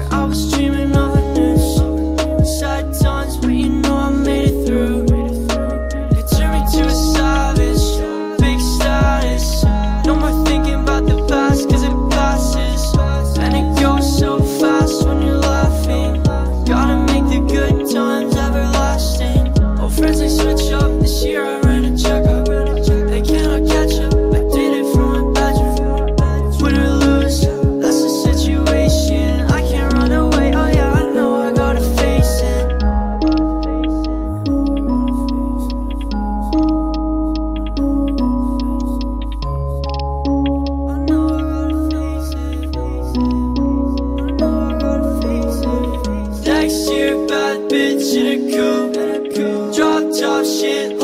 year I was dreaming of a noose. Sad times, but you know I made it through. They turned me to a savage, big status. No more thinking about the past, cause it passes. And it goes so fast when you're laughing. Gotta make the good times everlasting. Oh, friends, they switch up. This year I ran a checkup. They cannot catch up. I did it from my bedroom. Win or lose, that's the situation. I can't run away, oh yeah, I know I gotta face it. I know I gotta face it. I know I gotta face it. Next year, bad bitch in a coupe. Drop top shit